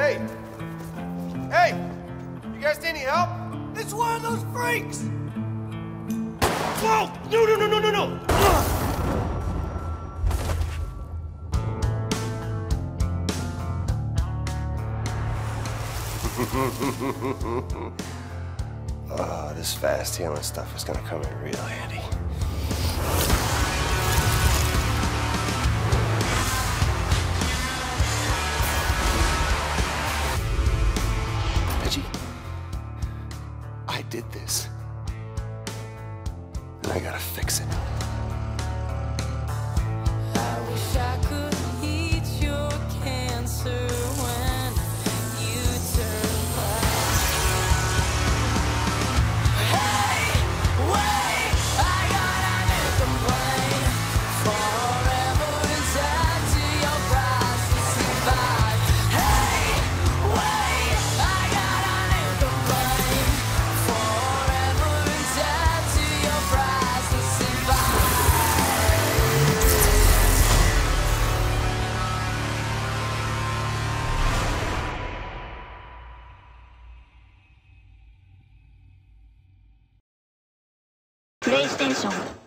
Hey! Hey! You guys need any help? It's one of those freaks! Whoa! No, no, no, no, no, no! Oh, this fast healing stuff is gonna come in real handy. Reggie, I did this. And I gotta fix it. I wish I could eat your cancer when you turn black. Hey, wait, I got a new complaint. Forever is tied to your price to survive. Hey, wait, I got a new complaint. Forever is tied to your price to survive. PlayStation